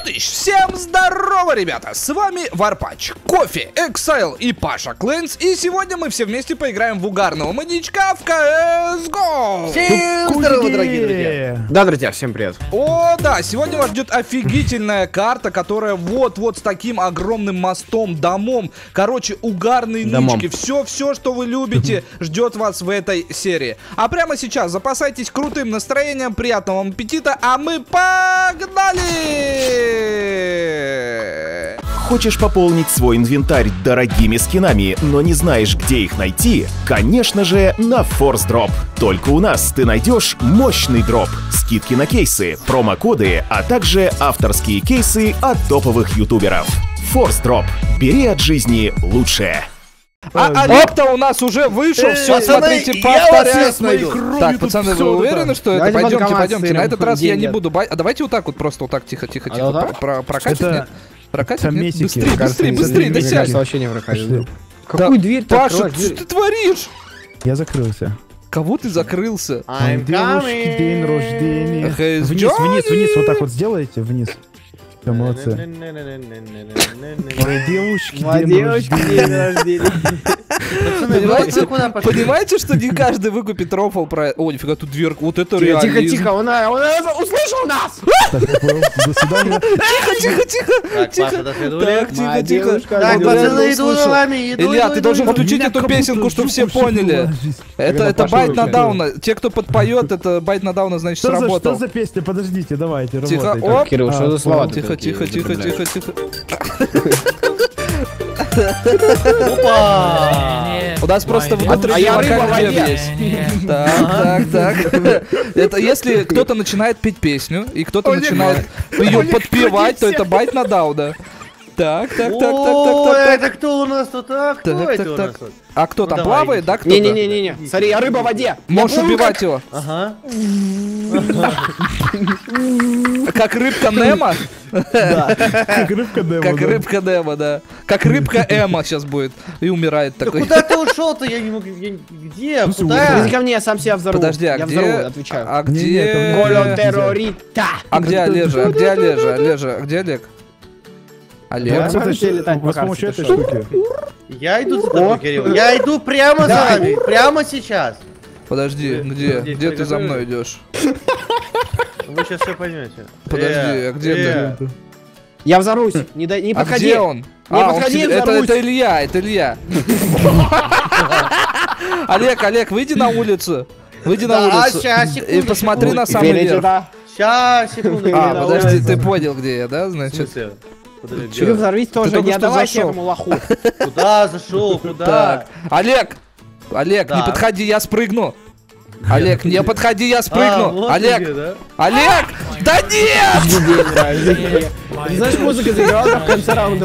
тысяч! Всем здорово, ребята! С вами Варпач, Кофе, Exile и Паша Клэнс. И сегодня мы все вместе поиграем в угарного маньячка в CSGO! Всем здорово, дорогие друзья! Да, друзья, всем привет! О, да, сегодня вас ждет офигительная карта, которая вот с таким огромным мостом, домом. Короче, угарные нычки. Все, что вы любите, ждет вас в этой серии. А прямо сейчас запасайтесь крутым настроением, приятного вам аппетита, а мы погнали! Хочешь пополнить свой инвентарь дорогими скинами, но не знаешь, где их найти? Конечно же, на Force Drop. Только у нас ты найдешь мощный дроп, скидки на кейсы, промокоды, а также авторские кейсы от топовых ютуберов. Force Drop. Бери от жизни лучшее. А Олег-то у нас уже вышел, все, смотрите, повторяю. Так, пацаны, вы уверены, что это? Пойдемте, на этот раз я не буду... А давайте вот так вот, просто вот так, тихо, прокатить, прокатить, быстрее, да сядь. Вообще не прокатит. Какую дверь ты открываешь? Паша, что ты творишь? Я закрылся. Кого ты закрылся? Девушки, день рождения. Вниз, вот так вот сделаете, вниз. Да, молодцы. Мои девушки, день рождения. Понимаете, что не каждый выкупит рофл про... О, нифига, тут дверка, вот это реально. Тихо, он услышал нас! До свидания. Тихо. Так, тихо. Так, пацаны, иду за вами, Илья, ты должен включить эту песенку, чтобы все поняли. Это байт на дауна. Те, кто подпоет, это байт на дауна, значит, сработал. Что за песня? Подождите, давайте, тихо, работайте. Кирилл, что за слова? Тихо. Опа! У нас просто внутренний вокальный есть. Так. Это если кто-то начинает петь песню, и кто-то начинает ее подпевать, то это байт на дауна. Так. Это кто у нас тут? Кто это у нас тут? А кто там плавает, да, кто-то? Не. Смотри, я рыба в воде. Можешь убивать его. Ага. Как рыбка Немо? Да, как рыбка Немо. Как рыбка Немо, да. Как рыбка Эма сейчас будет. И умирает такой. Куда ты ушел-то? Я не могу. Где? Куда? Иди ко мне, я сам себя взорву. Подожди, а где? Отвечаю. А где? Коло террорита. А где Олежа? Где Олег? Олег? С помощью этой штуки. Я иду за тобой, Кирилл. Я иду прямо за вами. Прямо сейчас. Подожди, где ты за мной идешь? Вы сейчас все поймете. Подожди, а где ты? Я взорвусь. Не подходи. А где он? Не подходи, это Илья. Олег, выйди на улицу. И посмотри на самый верх. Сейчас, секунду. Подожди, ты понял, где я, да, значит? Ты взорвись тоже, не отдавайся этому лоху. Куда зашел, куда? Так, Олег, не подходи, я спрыгну. Олег, не подходи, я спрыгну. Олег, да нет! Знаешь, музыка заиграла в конце раунда.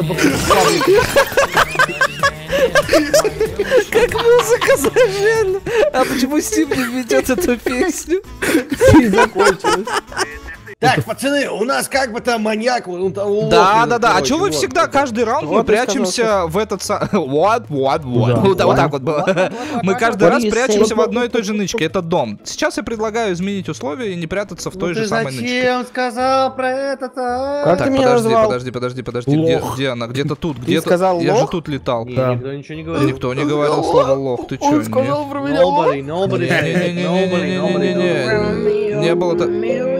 Как музыка зажжена. А почему Стив не ведет эту песню? И закончилось. Так, пацаны, у нас как бы там маньяк. Да. А чё вы всегда каждый раунд мы прячемся в этот... Вот так вот было. Мы каждый раз прячемся в одной и той же нычке. Это дом. Сейчас я предлагаю изменить условия и не прятаться в той же самой нычке. Зачем сказал про это? Как ты меня назвал? Подожди. Где она? Где-то тут. Ты сказал лох? Я же тут летал. Никто ничего не говорил. Никто не говорил слово лох. Ты чё? Он сказал про меня лох? Не было так.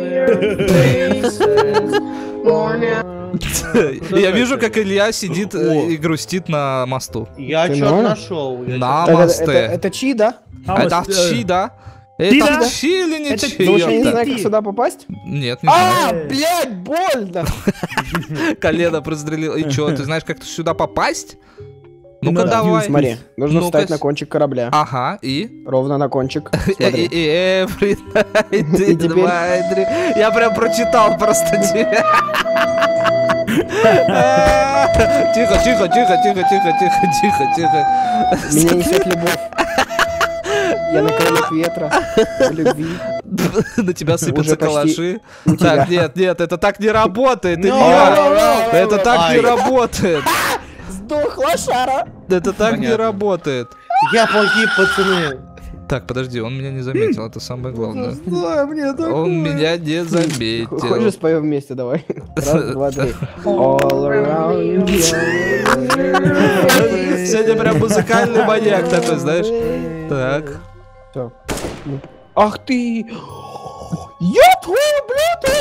Я вижу, как Илья сидит и грустит на мосту. Я что-то нашел. На мосте. Это чи, да? Это чи, да? Это чи или не чи? Я не знаю, как сюда попасть. Нет, не знаю. Блядь, больно. Колено прострелил. И чё, ты знаешь, как сюда попасть? Ну-ка давай. Смотри, нужно встать на кончик корабля. Ага, и? Ровно на кончик. И я прям прочитал просто тебя. Тихо. Меня несет любовь. Я на крыльях ветра, любви. На тебя сыпятся калаши. Так, нет, это так не работает, Илья. Это так не работает. Сдох лошара. Это так не работает. Я погиб, пацаны. Так, подожди, он меня не заметил, это самое главное. Да, мне такое. Он меня не заметил. Хочешь споем вместе, давай. Раз, два, три. All around you. Сегодня прям музыкальный маньяк такой, знаешь. Так. Всё. Ах ты! Я твой, блядь!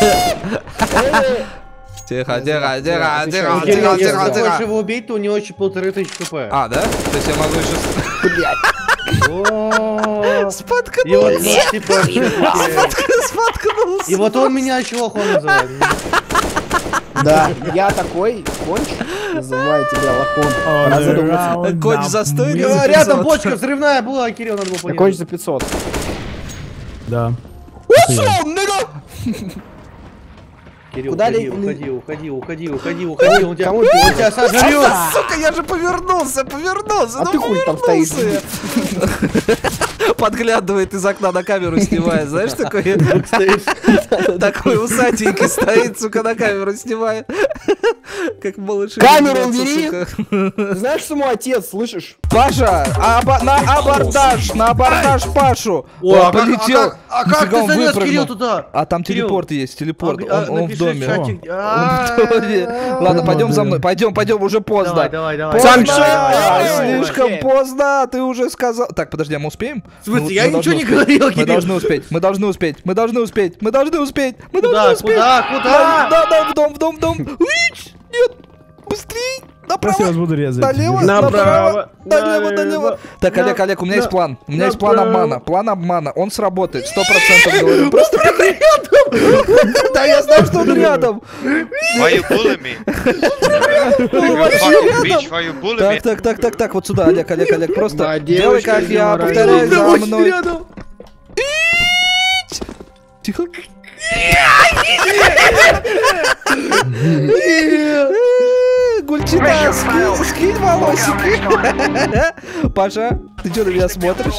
Тихо, тихо, тихо, тихо, Кирилл, тихо, если тихо, ты тихо. хочешь его убить, то у него еще 1500 хп. А, да? То есть я могу еще... И вот типа Споткнулся. И вот он меня чуваком называет. Да, я такой конч, называю тебя лохом. Конч за 100 или за Рядом 500? бочка взрывная была, Кирилл, надо было понять. Конч за 500. Да. Кирилл, уходи, уходи, он тебя сожрет. Сука, я же повернулся. А ты хуй там стоишь? Подглядывает из окна на камеру, снимает. Знаешь, такой? Такой усатенький стоит, сука, на камеру снимает. Как малыши. Камеру убери! Знаешь, что мой отец, слышишь? Паша, на абордаж Пашу. О, Полетел. а как ты залез, Кирилл, туда? А там телепорт есть, телепорт. Он в доме. Чатик. Ладно, пойдем за мной. Пойдем, уже поздно. Давай. Слишком поздно, ты уже сказал. Так, подожди, а мы успеем? В смысле, я ничего не говорил, Кирилл. Мы должны успеть. Куда? В дом. Нет, быстрей. Сейчас я вас буду резать. Налево. Так, Олег, у меня есть план. У меня есть план обмана. План обмана. Он сработает. 100% говорю. Просто да, я знаю, что он рядом. Why you bullying me? Так, вот сюда, Олег, просто делай, как я, повторяй за мной. Тихо. Гульчина, скинь волосики. Паша, ты что на меня смотришь?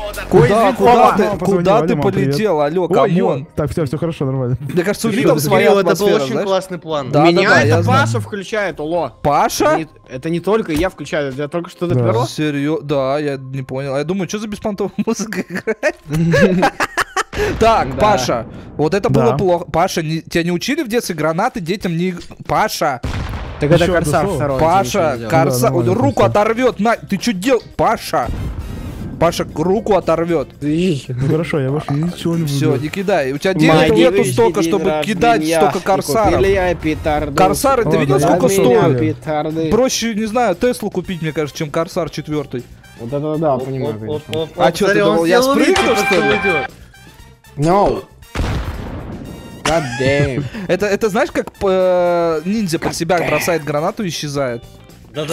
Куда ты полетел, алё, камон? Так, все хорошо, нормально. Мне кажется, у Витов своя Это был атмосфера, очень знаешь? классный план. Меня это Паша включает, уло. Паша? Это не только я включаю, я только что доперло. Серьезно? Да, я не понял. Я думаю, что за беспонтовая музыка играет? Так, Паша, вот это было плохо. Паша, тебя не учили в детстве гранаты детям не... Паша! Так это Корсар второй. Паша, Корсар, руку оторвет. На, ты что делал? Паша, руку оторвет. Ну хорошо, я больше ничего не буду. Все, не кидай. У тебя денег нету столько, чтобы кидать столько корсаров. Корсары, ты видел, сколько стоит? Проще, не знаю, Теслу купить, мне кажется, чем Корсар 4. Да, понимаю. А что ты думал, я спрыгну, что ли? No. God damn. Это знаешь, как ниндзя под себя бросает гранату и исчезает? Да.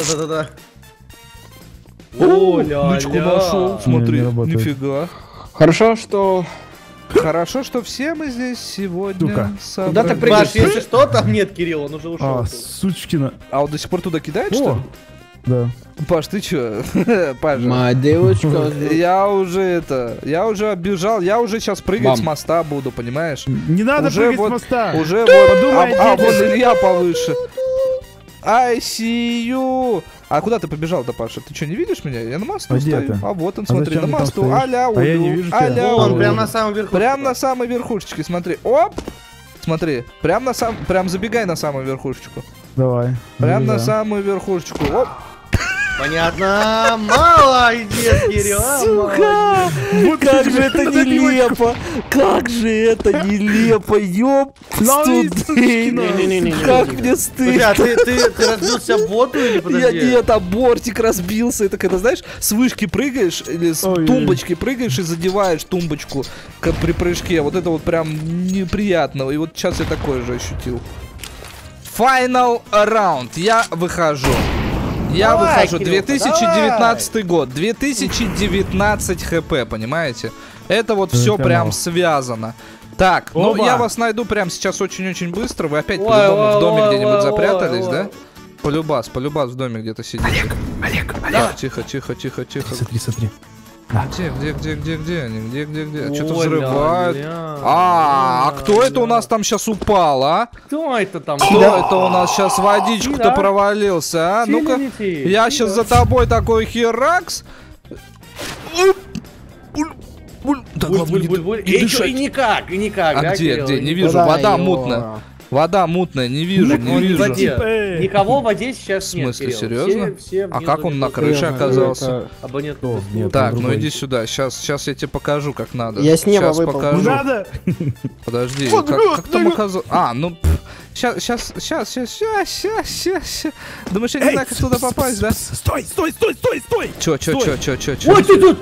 Нычку нашел, смотри, нифига. Хорошо, что все мы здесь сегодня собрались. Куда ты прыгаешь? Если что, там нет, Кирилл, он уже ушел. Сучкина. А он до сих пор туда кидает, что ли? Да. Паш, ты чё? Паша. Моя девочка. Я уже оббежал, я уже сейчас прыгать с моста буду, понимаешь? Не надо прыгать с моста. Уже вот, вон Илья повыше. I see you. А куда ты побежал-то, Паша? Ты что, не видишь меня? Я на мосту стою. А вот он, смотри, на мосту. Аля, я не вижу тебя. Он прям на самом верху. Прям на самой верхушечке, смотри. Оп! Смотри, прям забегай на самую верхушечку. Давай. Прям на самую верхушечку. Оп! Понятно. Молодец, Кирилл. Сука! Как же это нелепо! Как же это нелепо! Ёп! Как мне стыдно! Ты разбился об боту или подожди? Нет, а бортик разбился. Это когда, знаешь, с вышки прыгаешь или с тумбочки прыгаешь и задеваешь тумбочку при прыжке. Вот это вот прям неприятно. И вот сейчас я такое же ощутил. Final round. Я выхожу. Я выхожу. 2019 год. 2019 хп, понимаете? Это вот все прям связано. Так, ну я вас найду прям сейчас очень-очень быстро. Вы опять по-любому в доме где-нибудь запрятались, да? Полюбас в доме где-то сидите. Олег. Так, тихо. Смотри. Где они? Где? Что-то взрывают. А кто это у нас там сейчас упал, а? Кто это там? Кто это у нас сейчас в водичку-то провалился, а? Ну-ка, я сейчас за тобой такой херакс. буль-буль-буль. И никак, А да, где, Кирилл? где? Не вижу, вода мутная. Вода мутная, не вижу, не вижу. Никого в воде сейчас В нет, смысле, Кирилл. серьезно? Все А как он на крыше оказался? Абонентный Нет, Так, он ну другой. иди сюда, сейчас я тебе покажу, как надо. Я с неба Щас выпал. покажу. Не надо! Подожди, как там оказалось? А, ну, сейчас. Думаешь, я не знаю, как туда попасть, да? Стой! Чё? Вот ты тут!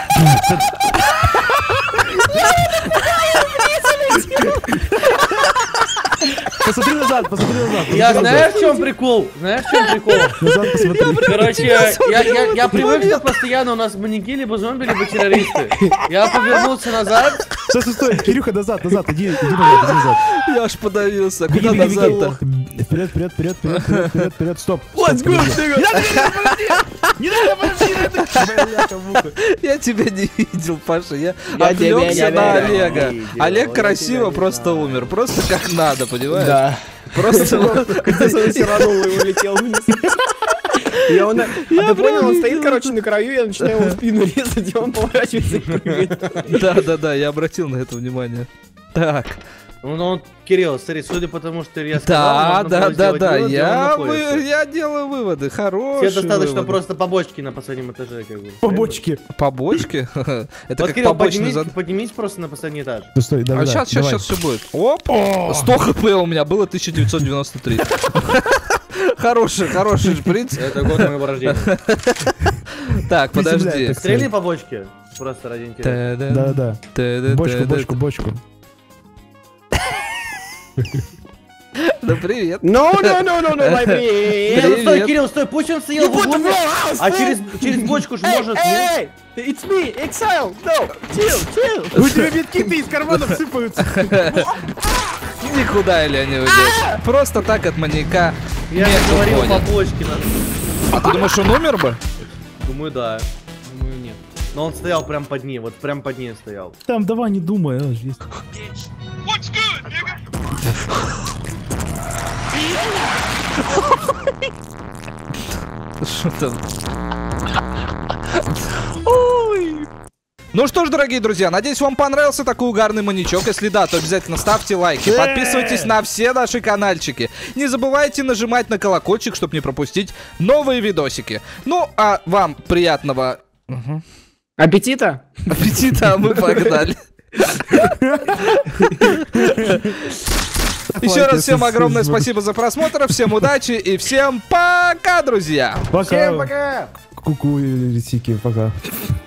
Посмотри назад! Я знаю, в чем прикол? Знаешь, в чем прикол? Назад посмотри. Короче, я привык, что постоянно у нас маньяки, либо зомби, либо террористы. Я повернулся назад. Стой! Кирюха, назад! Иди назад! Я аж подавился. Беги, Куда беги, назад-то? Вперед, стоп! Let's go, Не надо, подожди! Я тебя не видел, Паша. Я Я тебя отвлекся не на видел. Олега. Видел, Олег я красиво тебя не просто знаю. умер. Просто как надо, понимаешь? Да. Просто вот- Сиранул и улетел вниз. А ты понял, он стоит, короче, на краю, я начинаю его в спину резать, и он поворачивается и прыгает. Да, я обратил на это внимание. Так. Ну, Кирилл, смотри, судя по тому, что я сказал, Да, можно было сделать вывод, и он я находится. я делаю выводы. Хорошие Тебе достаточно выводы. просто побочки на последнем этаже, как бы. По бочке! Побочки? Это Вот, как Кирилл, побочный зад. поднимись просто на последний этаж. Стой, давай. А сейчас все будет. Оп! 100 хп у меня было 1993. Хороший шприц. Это год моего рождения. Так, подожди. Приземляй, Стрельни по бочке. Просто ради интереса. Да. Бочку. Да привет. No, my Кирилл, Привет. стой, Кирилл, стой, пусть он стоял в углу. А через бочку же может, нет? It's me, Exile! No! Chill! У тебя медкиты из карманов сыпаются! Никуда, Илья, не уйдешь. Просто так от маньяка Я же нет говорил по уходит. бочке. А ты думаешь, он умер бы? Думаю, да. Думаю, нет. Но он стоял прям под ней, вот прям под ней стоял. Там, давай, не думай, есть. Что там? Ой. Ну что ж, дорогие друзья, надеюсь, вам понравился такой угарный маньячок. Если да, то обязательно ставьте лайки, подписывайтесь на все наши канальчики. Не забывайте нажимать на колокольчик, чтобы не пропустить новые видосики. Ну, а вам приятного Аппетита? аппетита, а мы погнали. Еще раз всем огромное спасибо за просмотр, всем удачи и всем пока, друзья! Пока. Всем пока! Ку-ку, рисики, пока.